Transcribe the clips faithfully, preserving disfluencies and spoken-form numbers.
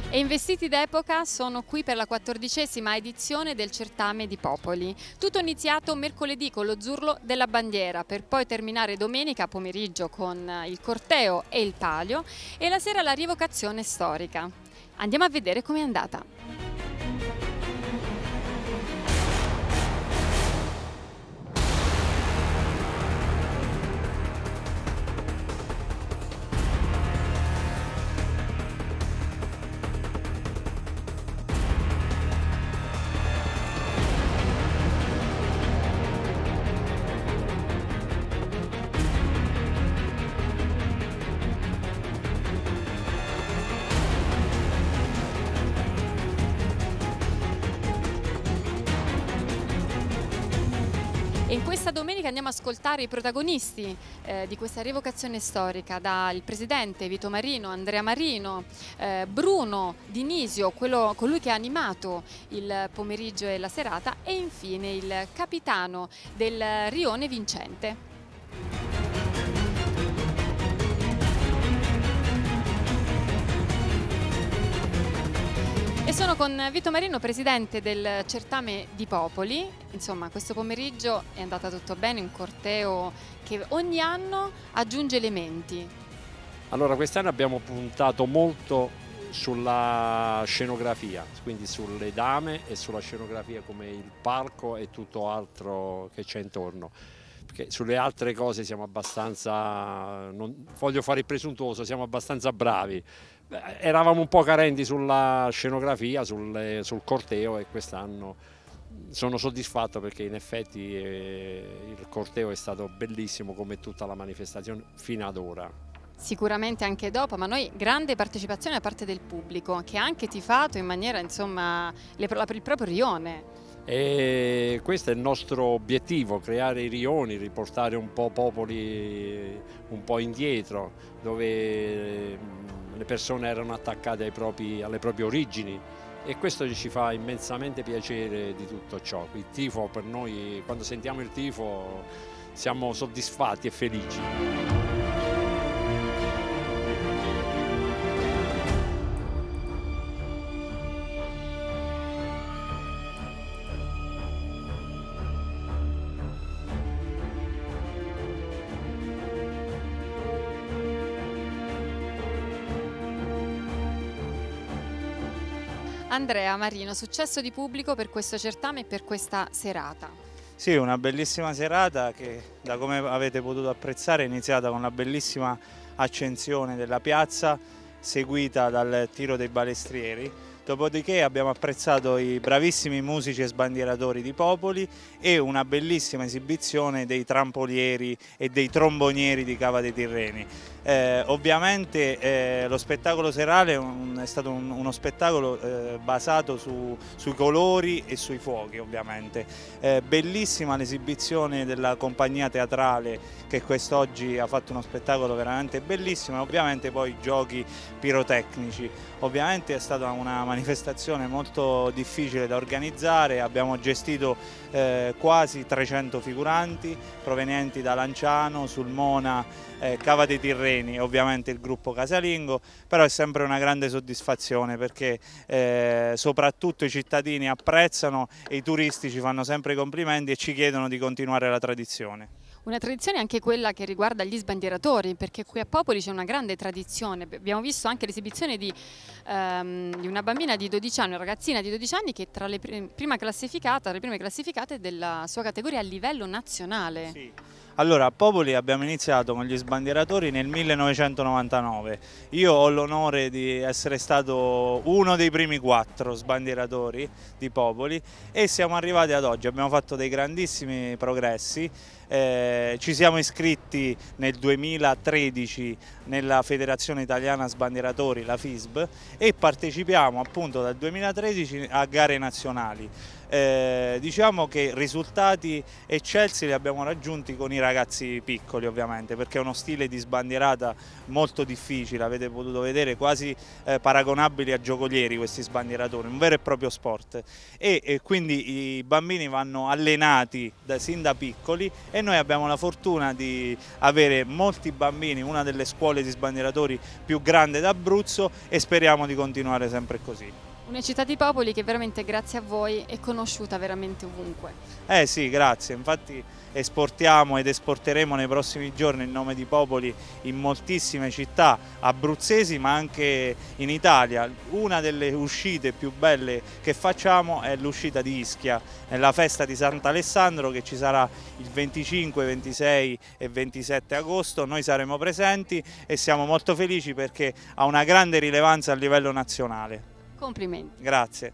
E Investiti d'Epoca sono qui per la quattordicesima edizione del Certame di Popoli. Tutto iniziato mercoledì con lo Zurlo della Bandiera, per poi terminare domenica pomeriggio con il corteo e il palio e la sera la rievocazione storica. Andiamo a vedere com'è andata. E in questa domenica andiamo ad ascoltare i protagonisti eh, di questa rievocazione storica, dal presidente Vito Marino, Andrea Marino, eh, Bruno Dinisio, quello, colui che ha animato il pomeriggio e la serata, e infine il capitano del Rione Vincente. E sono con Vito Marino, presidente del Certame di Popoli. Insomma, questo pomeriggio è andata tutto bene, un corteo che ogni anno aggiunge elementi. Allora, quest'anno abbiamo puntato molto sulla scenografia, quindi sulle dame e sulla scenografia come il palco e tutto altro che c'è intorno. Perché sulle altre cose siamo abbastanza, non voglio fare il presuntuoso, siamo abbastanza bravi. Eravamo un po' carenti sulla scenografia, sul, sul corteo, e quest'anno sono soddisfatto perché in effetti eh, il corteo è stato bellissimo come tutta la manifestazione fino ad ora. Sicuramente anche dopo, ma noi grande partecipazione da parte del pubblico che ha anche tifato in maniera, insomma, le, il proprio rione. E questo è il nostro obiettivo, creare i rioni, riportare un po' Popoli un po' indietro, dove le persone erano attaccate ai propri, alle proprie origini, e questo ci fa immensamente piacere di tutto ciò. Il tifo per noi, quando sentiamo il tifo, siamo soddisfatti e felici. Andrea Marino, successo di pubblico per questo certame e per questa serata. Sì, una bellissima serata che, da come avete potuto apprezzare, è iniziata con la bellissima accensione della piazza, seguita dal tiro dei balestrieri. Dopodiché abbiamo apprezzato i bravissimi musici e sbandieratori di Popoli e una bellissima esibizione dei trampolieri e dei trombonieri di Cava dei Tirreni. Eh, ovviamente eh, lo spettacolo serale è, un, è stato un, uno spettacolo eh, basato su, sui colori e sui fuochi, ovviamente. Eh, bellissima l'esibizione della compagnia teatrale che quest'oggi ha fatto uno spettacolo veramente bellissimo, e ovviamente poi giochi pirotecnici. Ovviamente è stata una manifestazione molto difficile da organizzare, abbiamo gestito eh, quasi trecento figuranti provenienti da Lanciano, Sulmona, eh, Cava dei Tirreni e ovviamente il gruppo casalingo, però è sempre una grande soddisfazione perché eh, soprattutto i cittadini apprezzano e i turisti ci fanno sempre i complimenti e ci chiedono di continuare la tradizione. Una tradizione anche quella che riguarda gli sbandieratori, perché qui a Popoli c'è una grande tradizione. Abbiamo visto anche l'esibizione di, um, di una bambina di dodici anni, una ragazzina di dodici anni che tra le prima classificata, tra le prime classificate della sua categoria a livello nazionale. Sì. Allora, a Popoli abbiamo iniziato con gli sbandieratori nel millenovecentonovantanove. Io ho l'onore di essere stato uno dei primi quattro sbandieratori di Popoli e siamo arrivati ad oggi. Abbiamo fatto dei grandissimi progressi. Eh, ci siamo iscritti nel duemilatredici nella Federazione Italiana Sbandieratori, la F I S B, e partecipiamo appunto dal duemilatredici a gare nazionali. eh, diciamo che risultati eccelsi li abbiamo raggiunti con i ragazzi piccoli, ovviamente, perché è uno stile di sbandierata molto difficile, avete potuto vedere, quasi eh, paragonabili a giocolieri questi sbandieratori, un vero e proprio sport, e, e quindi i bambini vanno allenati da, sin da piccoli, e noi abbiamo la fortuna di avere molti bambini, una delle scuole di sbandieratori più grande d'Abruzzo, e speriamo di continuare sempre così. Una città di popoli che veramente grazie a voi è conosciuta veramente ovunque. Eh sì, grazie, infatti esportiamo ed esporteremo nei prossimi giorni il nome di Popoli in moltissime città abruzzesi, ma anche in Italia. Una delle uscite più belle che facciamo è l'uscita di Ischia, nella festa di Sant'Alessandro, che ci sarà il venticinque, ventisei e ventisette agosto. Noi saremo presenti e siamo molto felici perché ha una grande rilevanza a livello nazionale. Complimenti. Grazie.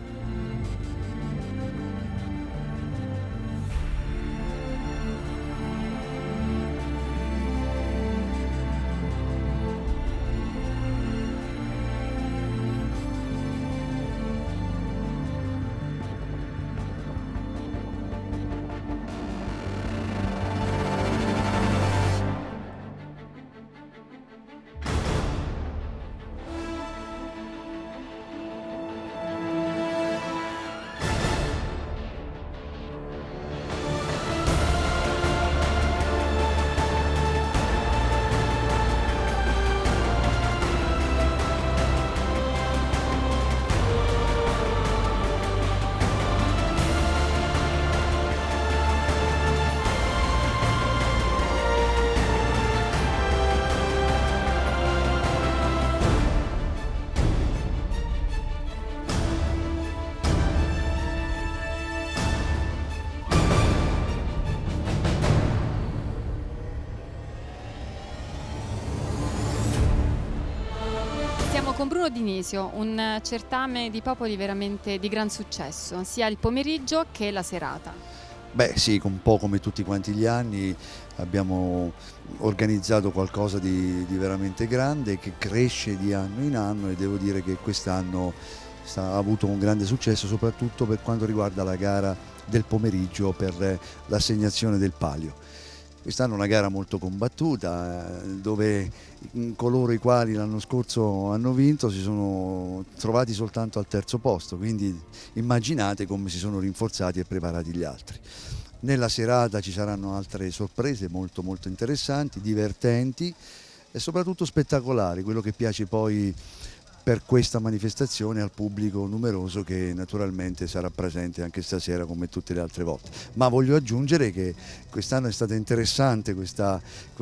Siamo con Bruno Dinisio, un certame di popoli veramente di gran successo, sia il pomeriggio che la serata. Beh sì, un po' come tutti quanti gli anni abbiamo organizzato qualcosa di, di veramente grande, che cresce di anno in anno, e devo dire che quest'anno ha avuto un grande successo, soprattutto per quanto riguarda la gara del pomeriggio per l'assegnazione del palio. Quest'anno è una gara molto combattuta, dove coloro i quali l'anno scorso hanno vinto si sono trovati soltanto al terzo posto, quindi immaginate come si sono rinforzati e preparati gli altri. Nella serata ci saranno altre sorprese molto molto interessanti, divertenti e soprattutto spettacolari, quello che piace poi per questa manifestazione al pubblico numeroso, che naturalmente sarà presente anche stasera come tutte le altre volte. Ma voglio aggiungere che quest'anno è stata interessante questa,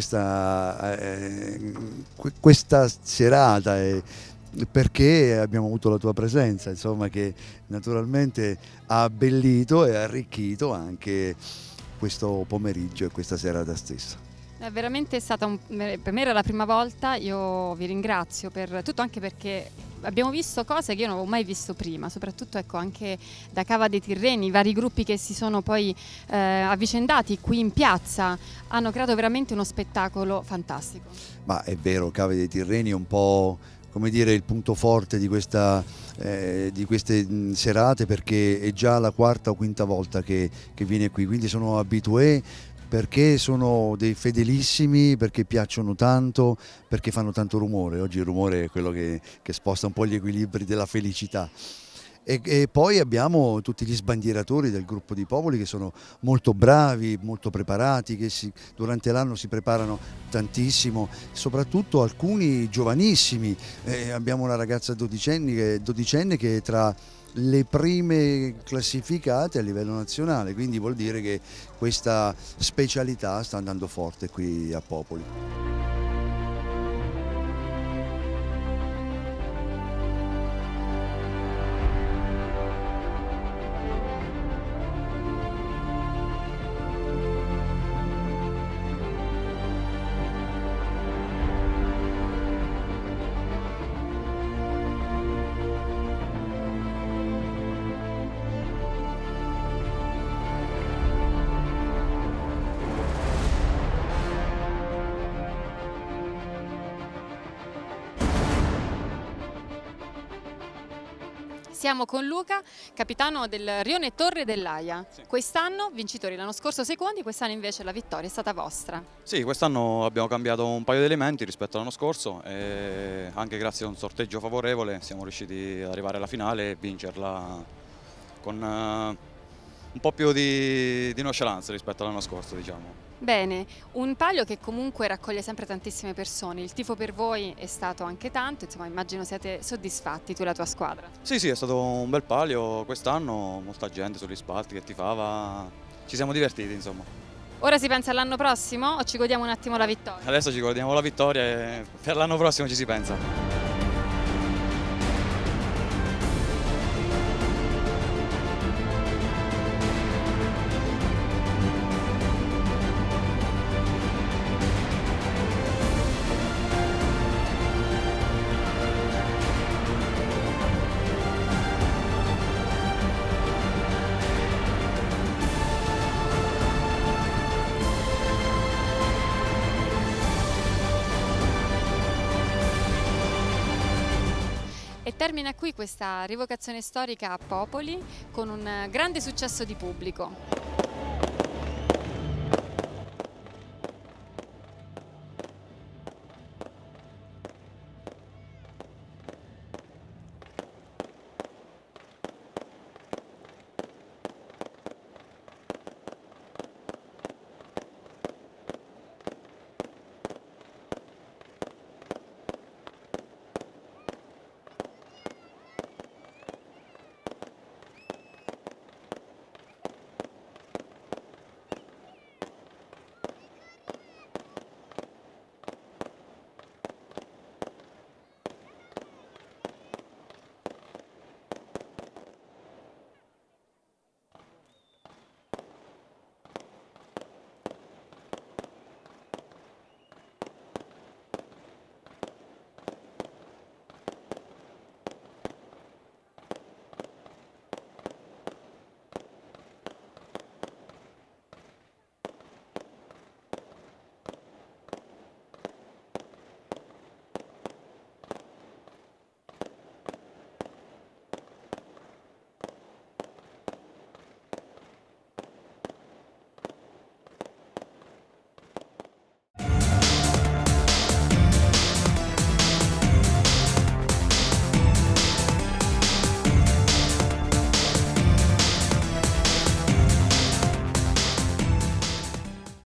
questa, eh, questa serata, eh, perché abbiamo avuto la tua presenza, insomma, che naturalmente ha abbellito e arricchito anche questo pomeriggio e questa serata stessa. È veramente stata, un, per me era la prima volta, io vi ringrazio per tutto, anche perché abbiamo visto cose che io non avevo mai visto prima, soprattutto ecco, anche da Cava dei Tirreni, i vari gruppi che si sono poi eh, avvicendati qui in piazza hanno creato veramente uno spettacolo fantastico. Ma è vero, Cava dei Tirreni è un po', come dire, il punto forte di, questa, eh, di queste mh, serate, perché è già la quarta o quinta volta che, che viene qui, quindi sono abitué, perché sono dei fedelissimi, perché piacciono tanto, perché fanno tanto rumore. Oggi il rumore è quello che, che sposta un po' gli equilibri della felicità. E, e poi abbiamo tutti gli sbandieratori del gruppo di Popoli, che sono molto bravi, molto preparati, che si, durante l'anno si preparano tantissimo, soprattutto alcuni giovanissimi. Eh, abbiamo una ragazza dodicenne che, dodicenne che è tra le prime classificate a livello nazionale, quindi vuol dire che questa specialità sta andando forte qui a Popoli. Siamo con Luca, capitano del Rione Torre dell'Aia. Sì. Quest'anno vincitori, l'anno scorso secondi, quest'anno invece la vittoria è stata vostra. Sì, quest'anno abbiamo cambiato un paio di elementi rispetto all'anno scorso e anche grazie a un sorteggio favorevole siamo riusciti ad arrivare alla finale e vincerla con uh, un po' più di, di nonchalance rispetto all'anno scorso, diciamo. Bene, un palio che comunque raccoglie sempre tantissime persone, il tifo per voi è stato anche tanto, insomma immagino siate soddisfatti tu e la tua squadra. Sì, sì, è stato un bel palio quest'anno, molta gente sugli spalti che tifava, ci siamo divertiti insomma. Ora si pensa all'anno prossimo o ci godiamo un attimo la vittoria? Adesso ci guardiamo la vittoria e per l'anno prossimo ci si pensa. E termina qui questa rievocazione storica a Popoli con un grande successo di pubblico.